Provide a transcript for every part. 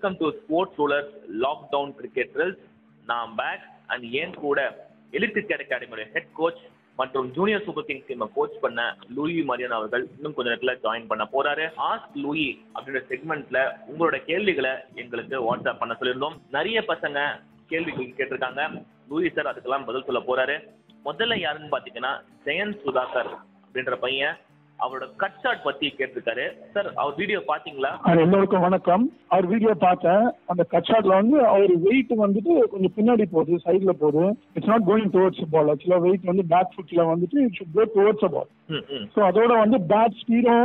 Welcome to sports rulers lockdown cricket drills. நான் பேக் அண்ட் ஏன் கூட எலிட் கிரிக்கெட் அகாடமியோட ஹெட் கோச் மற்றும் ஜூனியர் சூப்பர் கிங்ஸ் டீமை கோச் பண்ண லூயி மரியன் அவர்கள் இன்னும் கொஞ்ச நேரத்தில் ஜாயின் பண்ண போறாரு. ஆஸ்க் லூயி அப்படின்ற செக்மெண்ட்ல உங்களோட கேள்விகளை எங்களுக்கு வாட்ஸ்அப் பண்ண சொல்லியிருந்தோம். நிறைய பசங்க கேள்விகள் கேட்டிருக்காங்க. லூயி சார் அதுக்கெல்லாம் பதில் சொல்ல போறாரு. முதல்ல யாருன்னு பாத்தீங்கன்னா ஜெயந்த் சுதாகர் அப்படின்ற பையன் அவரோட கட் ஷாட் பத்தி கேட்டிருக்காரு. சார் அவர் வீடியோ பாத்தீங்களா? எல்லோருக்கும் வணக்கம். அவர் வீடியோ பார்த்தேன். அந்த கட் ஷாட்ல வந்து அவர் வெயிட் வந்துட்டு கொஞ்சம் பின்னாடி போகுது, சைட்ல போகுது. It's not going towards ball. ஆக்சுவலா வெயிட் வந்து பேக் ஃபுட்ல வந்துட்டு it should go towards ball. So அதோட வந்து பேட்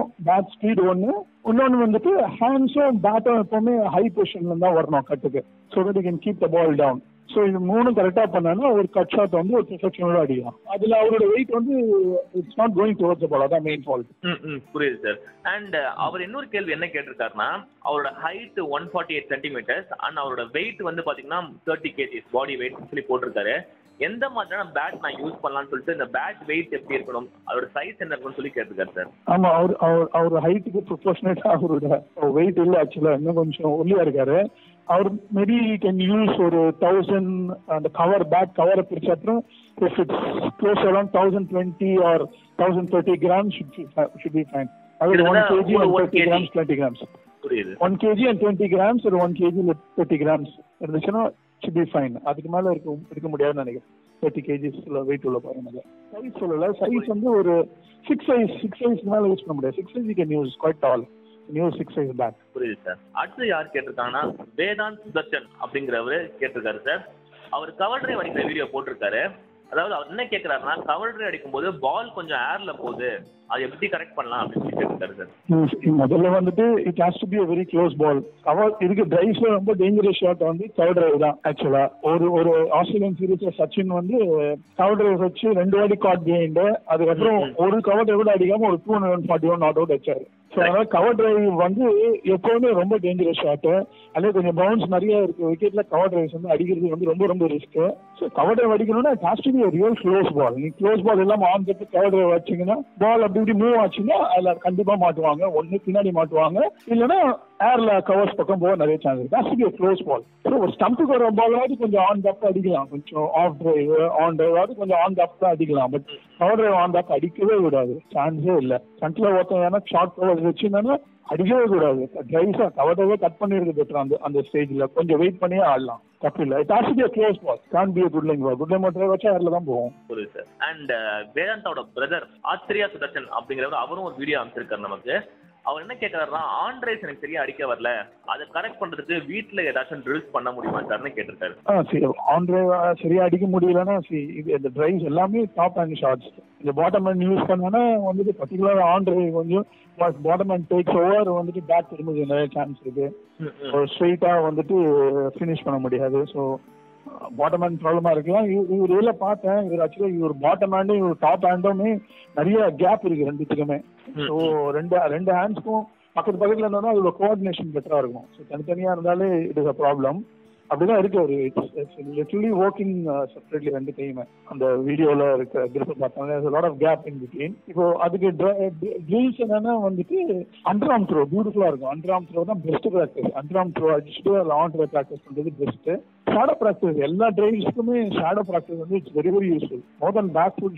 ஸ்பீடு ஒன்று, இன்னொன்று வந்துட்டு ஹேண்ட்ஸும் பேட்டும் எப்பவுமே ஹை பொசிஷன்ல தான் வரணும் கட்டுக்கு. So that you can keep the ball down. So இது மூணும் கரெக்டாக பண்ணாங்கன்னா ஒரு கட் ஷாட் வந்து ஒரு பெர்ஃபெக்ஷனோட அடிக்கலாம். அதில் அவரோட வெயிட் வந்து it's not going towards ball. அதான் மெயின் ஃபால்ட். புரியுது சார். அண்ட் அவர் இன்னொரு கேள்வி என்ன கேட்டிருக்காருன்னா, அவரோட ஹைட் 148 சென்டிமீட்டர்ஸ் அண்ட் அவரோட வெயிட் வந்து பாத்தீங்கன்னா 30 kgs பாடி வெயிட் சொல்லி போட்டிருக்காரு. எந்த மாதிரியான பேட் நான் யூஸ் பண்ணலாம்னு சொல்லிட்டு இந்த பேட் வெயிட் எப்படி இருக்கணும், அதோட சைஸ் என்ன இருக்கணும்னு சொல்லி கேட்டிருக்காரு சார். ஆமா, அவர் ஹைட்டுக்கு ப்ரொபோர்ஷனேட்டா அவரோட வெயிட் இல்லை. ஆக்சுவலா இன்னும் கொஞ்சம் ஒல்லியா இருக்காரு. அவர் மேபி கேன் யூஸ் ஒரு 1000 அந்த கவர் பேக் கவரை பிரிச்ச அப்புறம் if it's close around 1020 or 1030 grams should be fine. அது 1 kg and 30 grams 20 grams. புரியுது. 1 kg and 20 grams or 1 kg with 30 grams இருந்துச்சுன்னா should be fine. அதுக்கு மேல இருக்க முடியாதுன்னு நினைக்கிறேன். 30 kgs வெயிட் உள்ள பாருங்க. சைஸ் சொல்லல. சைஸ் வந்து ஒரு 6 size மேல யூஸ் பண்ண முடியாது. 6 size you can use quite tall. New 6 size back. புரியுது சார். அடுத்து யார் கேட்டிருக்காங்கன்னா வேதாந்த் சுதர்ஷன் அப்படிங்கிறவரு கேட்டிருக்காரு சார். அவர் கவர் டிரைவ் அடிக்கிற வீடியோ போட்டிருக்காரு. அதாவது அவர் என்ன கேட்கிறாருன்னா, கவர் டிரைவ் அடிக்கும் போது பால் கொஞ்சம் ஏர்ல போகுது, அது எப்படி கரெக்ட் பண்ணலாம் அப்படின்னு சொல்லி கேட்டிருக்காரு சார். முதல்ல வந்துட்டு it has to be a very close ball. Cover இதுக்கு டிரைவ்ஸ்ல ரொம்ப டேஞ்சரஸ் ஷாட் வந்து கவர் டிரைவ் தான். ஆக்சுவலா ஒரு ஆஸ்திரேலியன் சீரீஸ்ல சச்சின் வந்து கவர் டிரைவ் வச்சு 2 வாட்டி காட் கெயின்டு. அதுக்கப்புறம் ஒரு கவர் டிரைவ் கூட அடிக்காம ஒரு 241 நாட் அவுட் வச்சாரு. ஸோ அதனால கவர் டிரைவ் வந்து எப்பவுமே ரொம்ப டேஞ்சரஸ் ஷாட்டு. அதே கொஞ்சம் பவுன்ஸ் நிறைய இருக்கு விக்கெட்ல. கவர் டிரைவ்ஸ் வந்து அடிக்கிறது வந்து ரொம்ப ரொம்ப ரிஸ்க். ஸோ கவர் டிரைவ் அடிக்கணும்னா it has to be a real close ball. நீ க்ளோஸ் பால் இல்லாம ஆன் தட்டு கவர் டிரைவ் வச்சீங்கன்னா பால் அப்படி இப்படி மூவ் ஆச்சுன்னா அதுல கண்டிப்பா மாட்டுவாங்க. ஒண்ணு பின்னாடி மாட்டுவாங்க, இல்லைன்னா ஏர்ல கவர்ஸ் பக்கம் போக நிறைய சான்ஸ் இருக்கு. Has to be a close ball. So ஒரு ஸ்டம்புக்கு வர பாலாவது கொஞ்சம் ஆன் தப்பு அடிக்கலாம். கொஞ்சம் ஆஃப் டிரைவ் ஆன் டிரைவாவது கொஞ்சம் ஆன் தப்பு தான் அடிக்கலாம். பட் கவர் டிரைவ் ஆன் தப்பு அடிக்கவே விடாது. சான்ஸே இல்லை. ஃப்ரண்ட்ல ஒருத்தன் ஷார்ட் கவர் வச்சுருந்தாங்கன்னா அடிக்கவே கூடாது. டிரைவ்ஸா கவர் டிரைவே கட் பண்ணிருக்கு பெட்டர். அந்த ஸ்டேஜ்ல கொஞ்சம் வெயிட் பண்ணியே ஆடலாம். தப்பு இல்லை. It has to be a close ball. can't be a good line ball. good line drive வச்சா ஏர்ல தான் போகும். புரியுது சார். அண்ட் வேதாந்தோட பிரதர் ஆச்சரியா சுதர்ஷன் அப்படிங்கிறவர் அவரும் ஒரு வீடியோ அமைச்சிருக்காரு நமக்கு. அவர் என்ன கேட்கறாருன்னா, ஆன் டிரைவ்ஸ் எனக்கு சரியா அடிக்க வரல, அதை கரெக்ட் பண்றதுக்கு வீட்டுல ஏதாச்சும் ட்ரில்ஸ் பண்ண முடியுமா சார்னு கேட்டிருக்காரு. சரி, ஆன் டிரைவ் சரியா அடிக்க முடியலன்னா இந்த டிரைவ்ஸ் எல்லாமே டாப் ஹேண்ட் ஷாட்ஸ். இந்த பாட்டம் ஹேண்ட் யூஸ் பண்ணா வந்துட்டு பர்டிகுலர் ஆன் டிரைவ் கொஞ்சம் பாட்டம் ஹேண்ட் டேக்ஸ் ஓவர் வந்துட்டு பேட் திரும்ப நிறைய சான்ஸ் இருக்கு. ஸ்ட்ரெயிட்டா வந்துட்டு ஃபினிஷ் பண்ண முடியாது. ஸோ பாட்டம் ஹேண்ட் ப்ராப்ளமா இருக்கலாம். இவர் இதுல பார்த்தேன். இவர் ஆக்சுவலா இவர் பாட்டம் ஹேண்டும் இவர் டாப் ஹேண்டுமே நிறைய கேப் இருக்கு ரெண்டுத்துக்குமே. ஸோ ரெண்டு ஹேண்ட்ஸ்க்கும் பக்கத்துல இருந்தாலும் அதோட கோஆர்டினேஷன் பெட்டரா இருக்கும். ஸோ தனித்தனியா இருந்தாலே இட் இஸ் அ ப்ராப்ளம். அப்படிதான் இருக்கு. ஒரு லிட்டரலி ஒர்க்கிங் செப்பரேட்லி ரெண்டு கையுமே. அந்த வீடியோல இருக்க கிரிப் பார்த்தாங்க lot of gap in between. இப்போ அதுக்கு ட்ரில்ஸ் என்னன்னா வந்துட்டு அண்டர் ஆர்ம் த்ரோ பியூட்டிஃபுல்லா இருக்கும். அண்டர் ஆர்ம் த்ரோ தான் best practice. Under arm throw அடிச்சுட்டு ஆன் ட்ரை ப்ராக்டிஸ் பண்றது பெஸ்ட். ஷேடோ ப்ராக்டிஸ் எல்லா டிரைவ்ஸ்க்குமே ஷேடோ ப்ராக்டிஸ் வந்து it's very very useful. More then back foot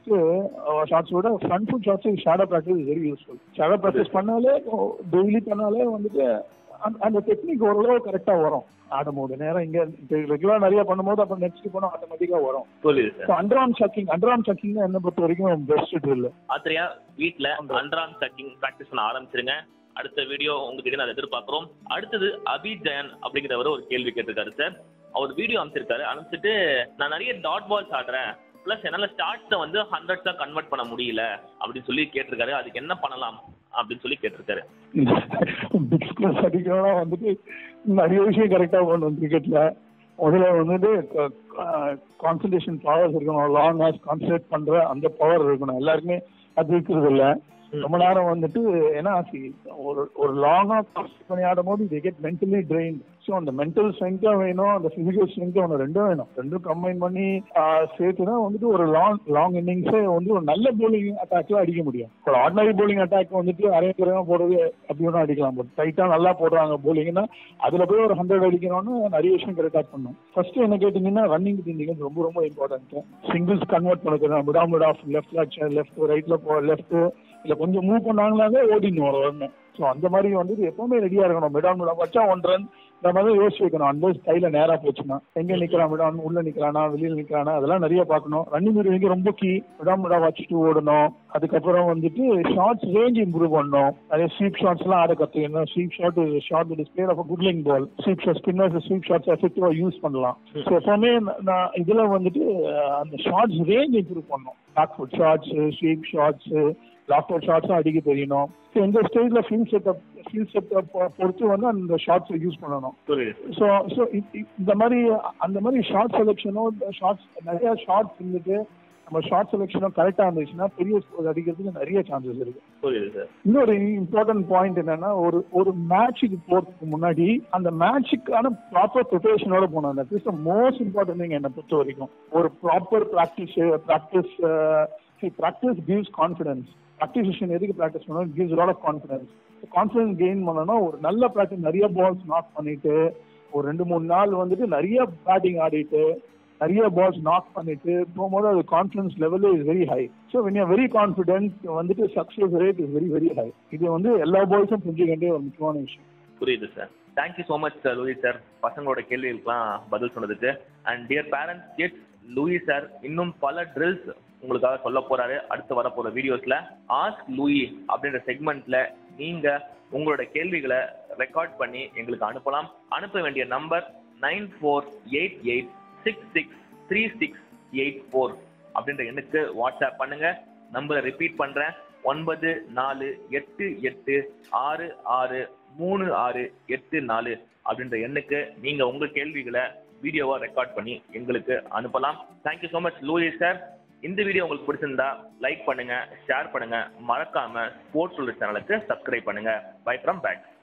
shots விட front foot shots shadow practice very useful. Shadow practice பண்ணாலே daily பண்ணாலே வந்துட்டு அந்த டெக்னிக் ஓரளவு கரெக்டா வரும். ஆடும்போது நேரம் இங்க ரெகுலரா நிறைய பண்ணும்போது அப்புறம் நெக்ஸ்ட் போனா ஆட்டோமேட்டிக்கா வரும். அண்டர் ஆர்ம் சக்கிங் என்ன பொறுத்த வரைக்கும் பெஸ்ட் ட்ரில். ஆத்ரியா வீட்ல அண்டர் ஆர்ம் சக்கிங் பிராக்டிஸ் பண்ண ஆரம்பிச்சிருங்க. அடுத்த வீடியோ உங்ககிட்ட நான் எதிர்பார்க்கிறோம். அடுத்தது அபிஜயன் அப்படிங்கிறவரு ஒரு கேள்வி கேட்டிருக்காரு சார். அவர் வீடியோ அனுப்பிச்சிட்டு நான் நிறைய டாட் பால்ஸ் ஆடுறேன், பிளஸ் என்னால ஸ்டார்ட்ஸை வந்து 100s கன்வெர்ட் பண்ண முடியல அப்படின்னு சொல்லி கேட்டிருக்காரு. அதுக்கு என்ன பண்ணலாம் அப்படின்னு சொல்லி கேட்டிருக்காரு. பிக் ஸ்கோர்ஸ் அடிக்கணும்னா வந்துட்டு நிறைய விஷயம் கரெக்டா பண்ணணும் கிரிக்கெட்ல. முதல்ல வந்துட்டு கான்சன்ட்ரேஷன் பவர்ஸ் இருக்கணும். லாங் ஹார்ஸ் கான்சன்ட்ரேட் பண்ற அந்த பவர் இருக்கணும். எல்லாருக்குமே அது இருக்கிறது இல்லை. ரொம்ப நேரம் வந்துட்டு ஏன்னா ஒரு லாங்கா கான்சன்ட்ரேட் பண்ணி ஆடும் போது they get mentally drained. So அந்த மென்டல் ஸ்ட்ரென்த்தும் வேணும், அந்த பிசிக்கல் ஸ்ட்ரென்த்தும் ஒன்று ரெண்டும் வேணும். ரெண்டும் கம்பைன் பண்ணி சேர்த்து தான் வந்துட்டு ஒரு லாங் இன்னிங்ஸே வந்து ஒரு நல்ல போலிங் அட்டாக்ல அடிக்க முடியும். ஒரு ஆர்டினரி போலிங் அட்டாக் வந்துட்டு அரைக்குறையா போடுறது அப்படி ஒன்றும் அடிக்கலாம். பட் டைட்டா நல்லா போடுறாங்க போலிங்னா அதுல போய் ஒரு 100 அடிக்கணும்னு நிறைய விஷயம் கரெக்டா பண்ணும். ஃபர்ஸ்ட் என்ன கேட்டீங்கன்னா ரன்னிங் டெக்னிக் ரொம்ப ரொம்ப இம்பார்ட்டன்ட். சிங்கிள்ஸ் கன்வெர்ட் பண்ணுறது மிட் ஆஃப் லெஃப்ட் ரைட்ல லெஃப்ட் இல்ல கொஞ்சம் மூவ் பண்ணாங்கன்னாலே ஓடிடணும் ஒரு ரன். ஸோ அந்த மாதிரி வந்துட்டு எப்பவுமே ரெடியா இருக்கணும். மிட் ஆஃப் வச்சா 1 ரன் இந்த மாதிரி யோசிச்சு வைக்கணும். அந்த கையில நேரா போச்சுன்னா எங்க நிக்கிறான் மிட் ஆன், உள்ள நிக்கிறானா வெளியில நிக்கிறானா அதெல்லாம் நிறைய பார்க்கணும். ரன்னிங் இங்க ரொம்ப கீ. மிட் ஆஃப் வச்சுட்டு ஓடணும். அதுக்கப்புறம் வந்துட்டு ஷார்ட்ஸ் ரேஞ்ச் இம்ப்ரூவ் பண்ணணும். நிறைய ஸ்வீப் ஷாட்ஸ் எல்லாம் ஆட கத்துக்கணும். Sweep shot short display of good length ball. Sweep shot spinners sweep shots எஃபெக்டிவா யூஸ் பண்ணலாம். ஸோ எப்பவுமே நான் இதுல வந்துட்டு அந்த ஷார்ட்ஸ் ரேஞ்ச் இம்ப்ரூவ் பண்ணணும். Back foot shots, sweep shots, lofted ஷாட்ஸும் அடிக்க தெரியணும். இந்த ஸ்டேஜ்ல ஃபீல்ட் செட்டப் பொறுத்து வந்து அந்த ஷார்ட்ஸ் யூஸ் பண்ணணும். ஸோ இந்த மாதிரி அந்த மாதிரி ஷார்ட் செலெக்ஷனும் ஷார்ட்ஸ் நிறைய ஷார்ட்ஸ் இருந்துட்டு நம்ம ஷார்ட் செலெக்ஷனும் கரெக்டா இருந்துச்சுன்னா பெரிய ஸ்கோர் அடிக்கிறதுக்கு நிறைய சான்சஸ் இருக்கு. இன்னொரு இம்பார்ட்டன்ட் பாயிண்ட் என்னன்னா ஒரு மேட்சுக்கு போறதுக்கு முன்னாடி அந்த மேட்சுக்கான ப்ராப்பர் ப்ரிப்பரேஷனோட போனோம். That is the most important thing என்னை பொறுத்த வரைக்கும். ஒரு proper practice gives confidence. Practice session எதுக்கு ப்ராக்டிஸ் பண்ணணும்? Gives lot of confidence. Confidence gain பண்ணணும். ஒரு நல்ல ப்ராக்டிஸ் நிறைய பால்ஸ் நாக் பண்ணிட்டு ஒரு 2-3 நாள் வந்துட்டு நிறைய பேட்டிங் ஆடிட்டு நிறைய பால்ஸ் நாக் பண்ணிட்டு போகும்போது அது confidence level is very high. So when you very confident வந்துட்டு success rate is very very high. இது வந்து எல்லா பால்ஸும் புரிஞ்சுக்க வேண்டிய ஒரு முக்கியமான விஷயம். புரியுது sir. Thank you so much sir Louis sir, பசங்களோட கேள்விகளுக்குலாம் பதில் சொன்னதுக்கு. And dear parents kids, Louis sir இன்னும் பல ட்ரில்ஸ் உங்களுக்காக சொல்ல போறாரு அடுத்து வரப்போற வீடியோஸ்ல. ஆஸ்க் லூயி அப்படின்ற செக்மெண்ட்ல நீங்க உங்களோட கேள்விகளை ரெக்கார்ட் பண்ணி எங்களுக்கு அனுப்பலாம். அனுப்ப வேண்டிய நம்பர் 9488663684 அப்படின்ற எண்ணுக்கு வாட்ஸ்அப் பண்ணுங்க. நம்பரை ரிப்பீட் பண்றேன், 9488663684 அப்படின்ற எண்ணுக்கு நீங்க உங்க கேள்விகளை வீடியோவா ரெக்கார்ட் பண்ணி எங்களுக்கு அனுப்பலாம். Thank you so much Louis sir. இந்த வீடியோ உங்களுக்கு பிடிச்சிருந்தா லைக் பண்ணுங்க, ஷேர் பண்ணுங்க, மறக்காம ஸ்போர்ட்ஸ் சேனலுக்கு சப்ஸ்கிரைப் பண்ணுங்க. Bye from back.